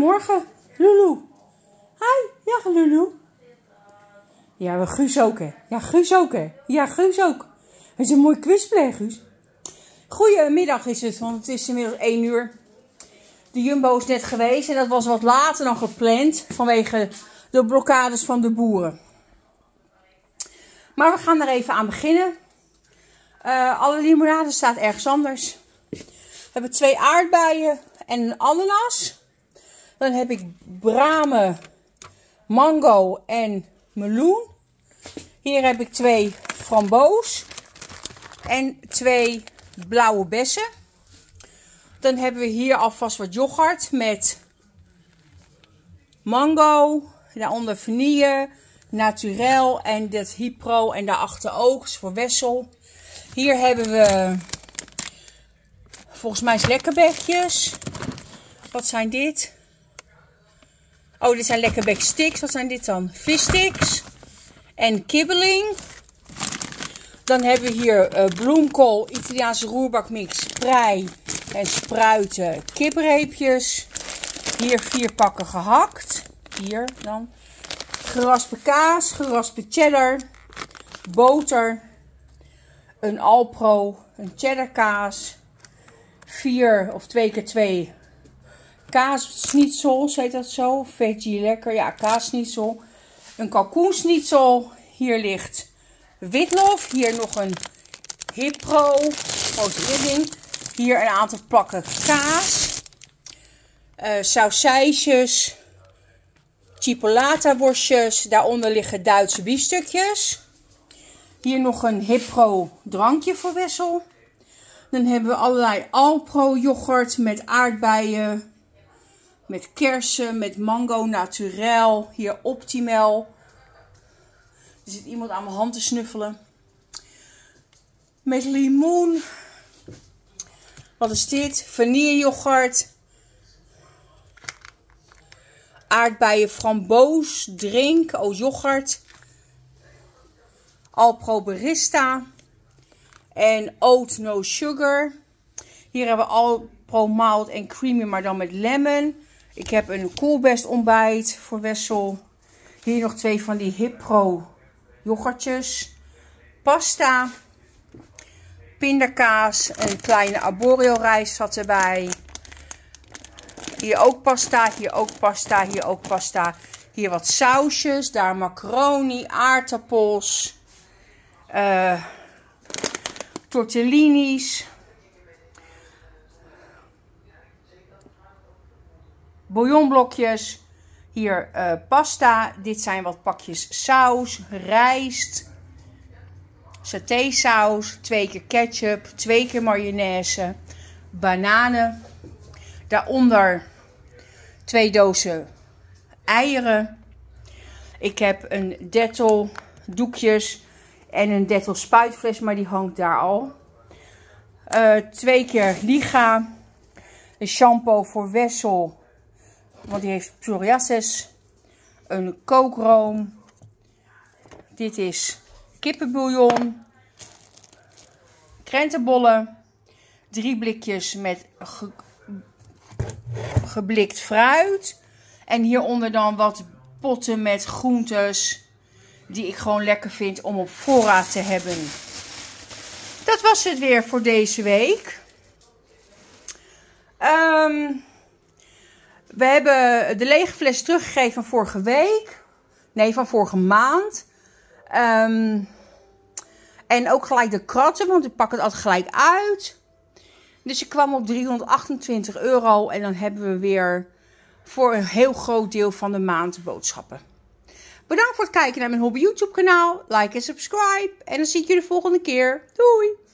Goedemorgen, Lulu. Hi, ja Lulu. Ja, Guus ook hè. Ja, Guus ook hè. Ja, Guus ook. Het is een mooi quizplay, Guus. Goedemiddag is het, want het is inmiddels 1 uur. De Jumbo is net geweest en dat was wat later dan gepland vanwege de blokkades van de boeren. Maar we gaan er even aan beginnen. Alle limonade staat ergens anders. We hebben 2 aardbeien en een ananas. Dan heb ik bramen, mango en meloen. Hier heb ik 2 framboos en 2 blauwe bessen. Dan hebben we hier alvast wat yoghurt met mango, daaronder vanille, naturel en dat Hypro en daarachter ook, is voor Wessel. Hier hebben we volgens mij lekkerbekjes. Wat zijn dit? Oh, dit zijn lekkerbek sticks. Wat zijn dit dan? Vissticks en kibbeling. Dan hebben we hier bloemkool, Italiaanse roerbakmix, prei en spruiten, kipreepjes. Hier 4 pakken gehakt. Hier dan. Geraspe kaas, geraspe cheddar, boter, een Alpro, een cheddar kaas, 4 of 2 keer 2 kaasschnitzel, heet dat zo, veggie lekker, ja, kaasschnitzel, een kalkoenschnitzel, hier ligt witlof, hier nog een Hypro, grote ding, hier een aantal plakken kaas, sausijsjes, chipolata worstjes, daaronder liggen Duitse biefstukjes. Hier nog een Hypro drankje voor Wessel. Dan hebben we allerlei Alpro yoghurt met aardbeien, met kersen, met mango naturel. Hier Optimal. Er zit iemand aan mijn hand te snuffelen. Met limoen. Wat is dit? Vanille yoghurt. Aardbeien framboos drink. Oh, yoghurt. Alpro barista. En oat no sugar. Hier hebben we Alpro malt en creamy, maar dan met lemon. Ik heb een Coolbest ontbijt voor Wessel. Hier nog 2 van die Hypro yoghurtjes. Pasta. Pindakaas. Een kleine arborio rijst zat erbij. Hier ook pasta. Hier ook pasta. Hier ook pasta. Hier wat sausjes. Daar macaroni. Aardappels. Tortellini's. Bouillonblokjes. Hier pasta. Dit zijn wat pakjes saus. Rijst. Satésaus. 2 keer ketchup. 2 keer mayonaise. Bananen. Daaronder 2 dozen eieren. Ik heb een Dettol doekjes. En een Dettol spuitfles, maar die hangt daar al. 2 keer Liga. Een shampoo voor Wessel, want die heeft psoriasis. Een kookroom. Dit is kippenbouillon. Krentenbollen. 3 blikjes met geblikt fruit. En hieronder dan wat potten met groentes. Die ik gewoon lekker vind om op voorraad te hebben. Dat was het weer voor deze week. We hebben de lege fles teruggegeven van vorige week. Nee, van vorige maand. En ook gelijk de kratten, want ik pak het altijd gelijk uit. Dus ik kwam op €328. En dan hebben we weer voor een heel groot deel van de maand boodschappen. Bedankt voor het kijken naar mijn hobby YouTube kanaal. Like en subscribe. En dan zie ik jullie de volgende keer. Doei!